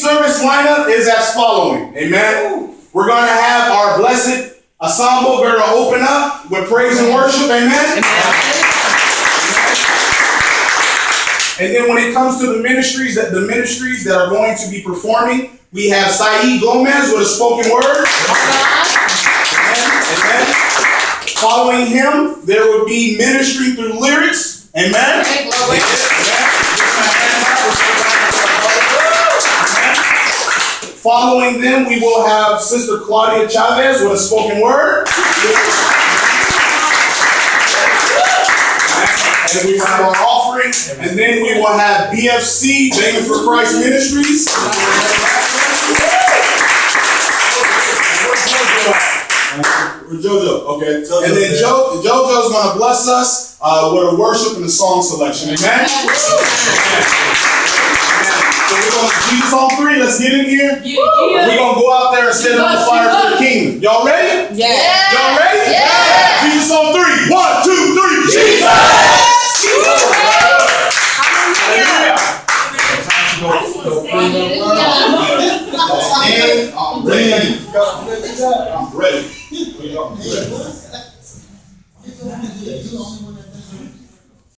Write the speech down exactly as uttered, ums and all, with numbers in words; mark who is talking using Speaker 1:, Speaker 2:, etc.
Speaker 1: service lineup is as following. Amen. We're going to have our blessed ensemble. We're going to open up with praise and worship. Amen. Amen. And then when it comes to the ministries that the ministries that are going to be performing, we have Saeed Gomez with a spoken word. Amen. Amen. Following him, there will be ministry through lyrics. Amen. Amen. Following them, we will have Sister Claudia Chavez with a spoken word. And we have our offering. And then we will have B F C, Banging for Christ Ministries. Jojo, okay. And then jo Jojo's going to bless us uh, with a worship and a song selection. Amen? Amen. So we're going to Jesus on three. Let's get in here. Yeah. We're going to go out there and set up the fire for the kingdom. Y'all ready? Yeah. Y'all ready? Yeah. Jesus on three. One, two, three. Jesus! Hallelujah. I'm ready. I'm ready. I'm ready.